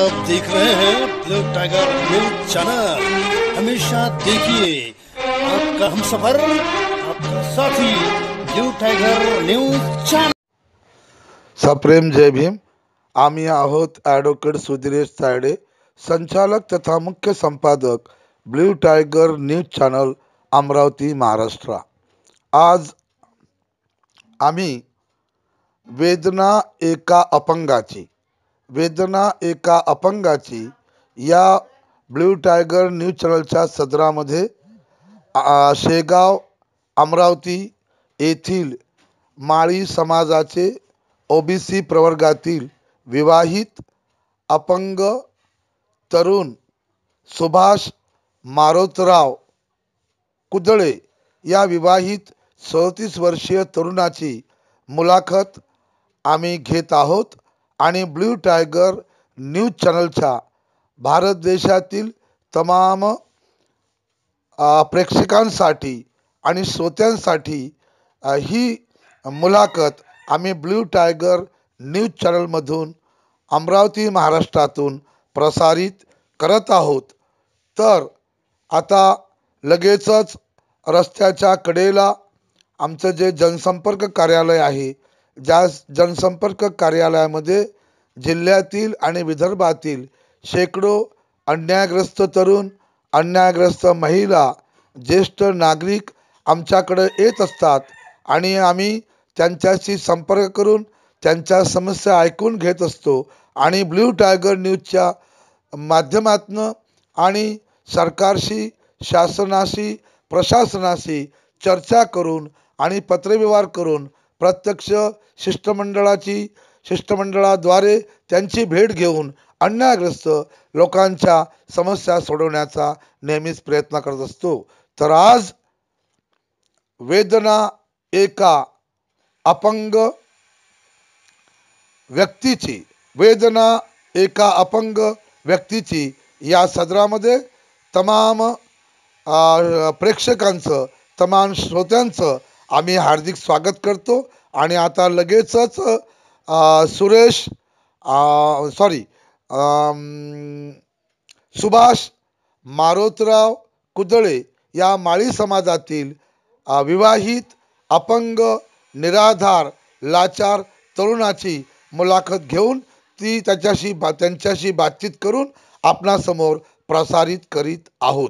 आप देख रहे हैं ब्लू टाइगर न्यूज चैनल। हमेशा देखिए आपका हमसफर, आपका साथी ब्लू टाइगर न्यूज चॅनल। सप्रेम जय भीम। आम्ही आहोत ॲडव्होकेट सुधीरेश तायडे, संचालक तथा मुख्य संपादक blue tiger news channel Amravati Maharashtra. आज आम्ही वेदना एका अपंगाची या ब्लू टायगर न्यूज चॅनलच्या सदरामध्ये शेगाव अमरावती येथील माळी समाजाचे ओबीसी प्रवर्गातील विवाहित अपंग तरुण सुभाष मारोतराव कुदळे या विवाहित 34 वर्षीय तरुणाची मुलाखत आम्ही घेत आहोत आणि ब्लू टायगर न्यूज चॅनलच्या भारत देशातील तमाम प्रेक्षकांसाठी आणि श्रोत्यांसाठी ही मुलाखत आम्ही ब्लू टायगर न्यूज चॅनलमधून अमरावती महाराष्ट्रातून प्रसारित करत आहोत। तर आता लगेचच रस्त्याच्या कडेला आमचं जे जनसंपर्क कार्यालय आहे, ज्या जनसंपर्क कार्यालयामध्ये जिल्ह्यातील आणि विदर्भातील शेकडो अन्यायग्रस्त तरुण, अन्यायग्रस्त महिला, ज्येष्ठ नागरिक आमच्याकडे येत असतात आणि आम्ही त्यांच्याशी संपर्क करून त्यांच्या समस्या ऐकून घेत असतो आणि ब्लू टायगर न्यूजच्या माध्यमातून आणि सरकारशी, शासनाशी, प्रशासनाशी चर्चा करून आणि पत्रव्यवहार करून प्रत्यक्ष शिष्टमंडळाद्वारे त्यांची भेट घेऊन अन्यायग्रस्त लोकांच्या समस्या सोडवण्याचा नेहमीच प्रयत्न करत असतो। तर आज वेदना एका अपंग व्यक्तीची या सदरामध्ये तमाम प्रेक्षकांचं, तमाम श्रोत्यांचं आम्ही हार्दिक स्वागत करतो। आणि आता लगेचच सुभाष मारोतराव कुदळे या माळी समाजातील विवाहित अपंग निराधार लाचार तरुणाची मुलाखत घेऊन ती त्यांच्याशी बातचीत करून आपणासमोर प्रसारित करीत आहोत।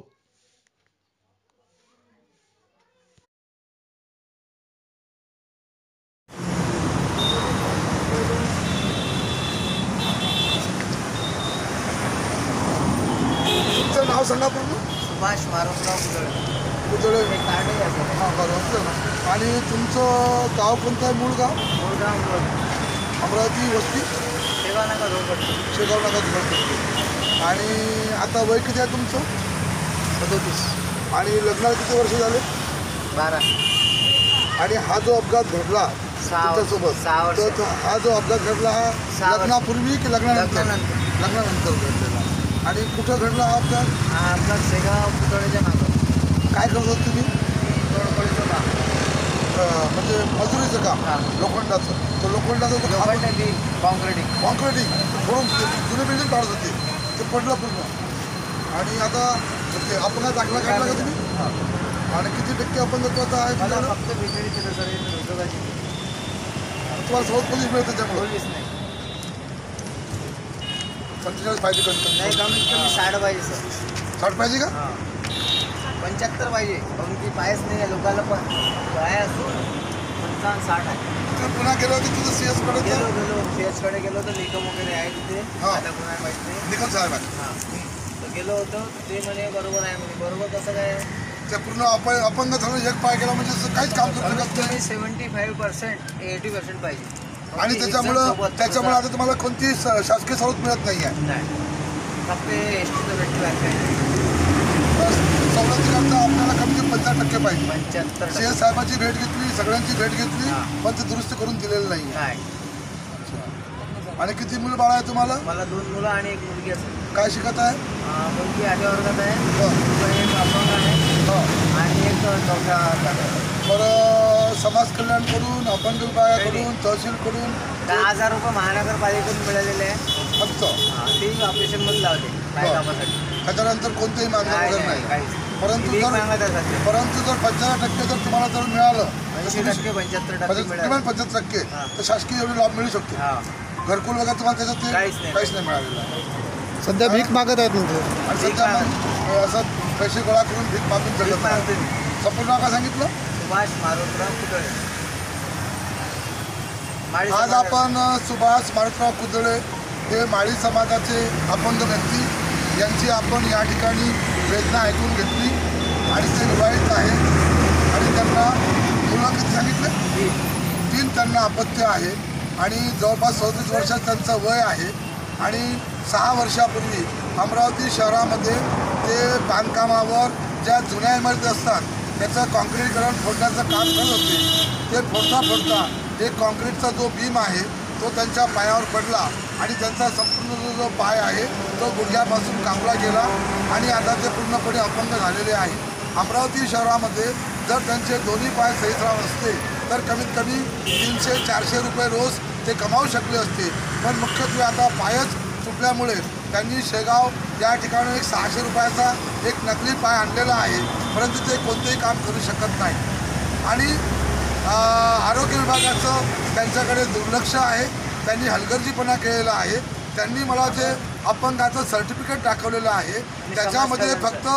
तुमचं नाव सांगा पूर्ण? सुभाष मारोतराव कुदळे बरोबर। आणि तुमचं गाव कोणतं आहे? मूळ गाव अमरावती वस्ती शेगाव नगर झोपडपट्टी। आणि आता वय किती आहे तुमचं? 37। आणि लग्नाला किती वर्ष झाले? 12। आणि हा जो अपघात घडला तुमच्यासोबत, तर हा जो अपघात घडला हा लग्नापूर्वी की लग्नानंतर? लग्नानंतर घडलेला। आणि कुठं घडला हा अपघात? हा अपघात शेगाव पुतळेच्या मागं। काय करत होत तुम्ही? तोडफोडीचं काम, म्हणजे मजुरीचं काम, लोखंडाचं? तर लोखंडाचं कॉन्क्रीटिंग फोडून जुने बिल्डिंग काढत होते, ते पडलं पूर्ण। आणि आता ते अपघात दाखला काढला का तुम्ही? आणि किती टक्के अपंगत्व आहे तुम्हाला? फक्त भेटली तिथं सर उद्योगाची तुम्हाला सोबत पोलीस मिळतं त्यामुळे? पोलीस नाही, कंटिन्युअस पाहिजे? नाही, कमीत कमी 60 पाहिजे सर। 60 पाहिजे का? 75 पाहिजे, कारण की पायच नाही आहे लोकांना, पण पाय असतो 55-60 आहे। पुन्हा गेलो होते तुझं CS कडे? गेलो CS कडे गेलो होतो, निकम वगैरे आहे तिथे, आता कोणा माहित नाही। निकम साहेब आहे? तर गेलो होतो, ते म्हणे बरोबर आहे म्हणे। बरोबर कसं काय? ते पूर्ण अपंग झालं, एक पाय गेला म्हणजे काहीच काम करू शकत नाही। 75% 80% पाहिजे। आणि त्याच्यामुळे आता तुम्हाला कोणती शासकीय सवलत मिळत नाही आहे? फक्त एसटीचं भेटलं, सवलतीकरता आपल्याला कमी 50% पाहिजे। 75%। CS साहेबांची भेट घेतली, सगळ्यांची भेट घेतली, पण ते दुरुस्त करून दिलेलं नाही। आणि किती मुलं बाळ आहे तुम्हाला? मला 2 मुलं आणि 1 मुलगी असेल। काय शिकत आहे? मुलगी 8व्या वर्गात आहे, एक अपंग आहे आणि एक 4थ्या वर्गात आहे। बरं, समाज कल्याणकडून, अपंग विभागाकडून, तहसीलकडून 10,000 रुपये महानगरपालिकेकडून मिळालेले आहे। फक्त ते ऑपरेशन मध्ये लावले पाय कामासाठी. त्याच्यानंतर कोणतेही मानधन वगैरे नाही. परंतु जर 75% जर तुम्हाला जर मिळालं 75% तर शासकीय एवढे लाभ मिळू शकतो. घरकुल वगैरे तुम्हाला त्याच्यात काहीच नाही मिळालेलं आहे. सध्या भीक मागत आहेत म्हणजे आणि सध्या मग असं पैसे गोळा करून भीक मागून जगत आहे. संपूर्ण नाव काय सांगितलं? सुभाष मारुतराव कुदळे. आज आपण सुभाष मारुतराव कुदळे हे माळी समाजाचे अपंग व्यक्ती यांची आपण या ठिकाणी वेदना ऐकून घेतली आणि ते विवाहित आहे आणि त्यांना मुलं किती सांगितलं? 3 त्यांना अपत्य आहे आणि जवळपास 34 वर्षात त्यांचं वय आहे. आणि 6 वर्षापूर्वी अमरावती शहरामध्ये ते बांधकामावर ज्या जुन्या इमारती असतात त्याचं कॉन्क्रीटीकरण फोडण्याचं काम करत होते. ते फोडता एक कॉन्क्रीटचा जो बीम आहे तो त्यांच्या पायावर पडला आणि त्यांचा संपूर्ण जो पाय आहे तो गुडघ्यापासून कापला गेला आणि आता ते पूर्णपणे अपंग झालेले आहे. अमरावती शहरामध्ये जर त्यांचे दोन्ही पाय सहीत राहत असते तर कमीत कमी 300-400 रुपये रोज ते कमावू शकले असते. पण मुख्यत्वे आता पायच सुटल्यामुळे त्यांनी शेगाव या ठिकाणी एक 600 रुपयाचा एक नकली पाय आणलेला आहे, परंतु ते कोणतेही काम करू शकत नाही. आणि आरोग्य विभागाचं त्यांच्याकडे दुर्लक्ष आहे. त्यांनी हलगर्जीपणा केलेला आहे. त्यांनी मला जे अपंगाचं सर्टिफिकेट दाखवलेलं आहे त्याच्यामध्ये फक्त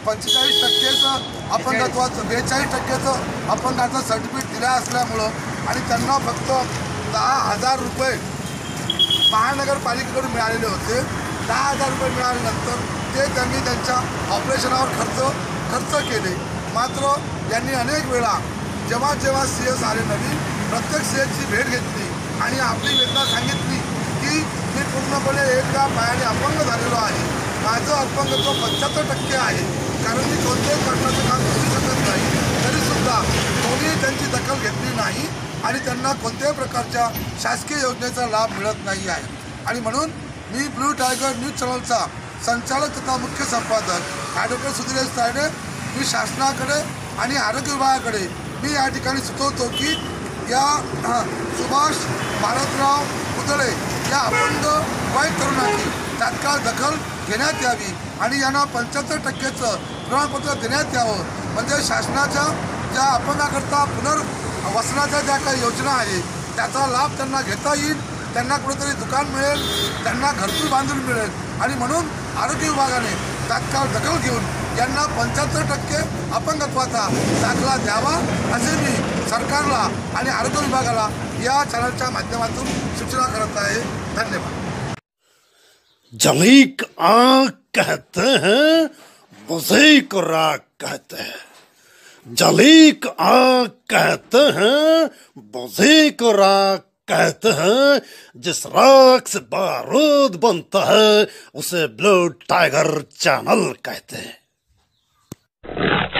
45%चं अपंगत्वाचं 42%चं अपंगाचं सर्टिफिकेट दिलं असल्यामुळं आणि त्यांना फक्त 10,000 रुपये महानगरपालिकेकडून मिळालेले होते. 10,000 रुपये मिळाल्यानंतर ते त्यांनी त्यांच्या ऑपरेशनावर खर्च केले. मात्र यांनी अनेक वेळा जेव्हा CS आले नवीन प्रत्येक CSची भेट घेतली आणि आपली वेदना सांगितली की मी पूर्णपणे एका पायाने अपंग झालेलो आहे. माझं अपंगत्व 75% आहे कारण मी कोणत्याही कारणाचं काम करू शकत नाही. तरीसुद्धा कोणीही त्यांची दखल घेतली नाही आणि त्यांना कोणत्याही प्रकारच्या शासकीय योजनेचा लाभ मिळत नाही आहे. आणि म्हणून मी ब्लू टायगर न्यूज चॅनलचा संचालक तथा मुख्य संपादक ॲडव्होकेट सुधीर तायडे मी शासनाकडे आणि आरोग्य विभागाकडे मी या ठिकाणी सुचवतो की या सुभाष मारुतराव कुदळे या अपंग वाईट तरुणाची तात्काळ दखल घेण्यात यावी आणि यांना 75%चं प्रमाणपत्र देण्यात यावं. म्हणजे शासनाच्या ज्या अपंगाकरता पुनर्वसनाच्या ज्या काही योजना आहे त्याचा लाभ त्यांना घेता येईल. त्यांना कुठेतरी दुकान मिळेल, त्यांना घरकुल बांधून मिळेल. आणि म्हणून आरोग्य विभागाने तात्काळ दखल घेऊन यांना 75% अपंगत्वाचा दाखला द्यावा असे मी सरकारला आणि आरोग्य विभागाला या चॅनलच्या माध्यमातून सूचना करत आहे. धन्यवाद. जलीक आग कहते हैं, मुझे को राग कहते हैं. जलीक आग कहते हैं, मुझे को राग कहते हैं. जिस राख से बारूद बनता है उसे ब्लू टाइगर चैनल कहते हैं.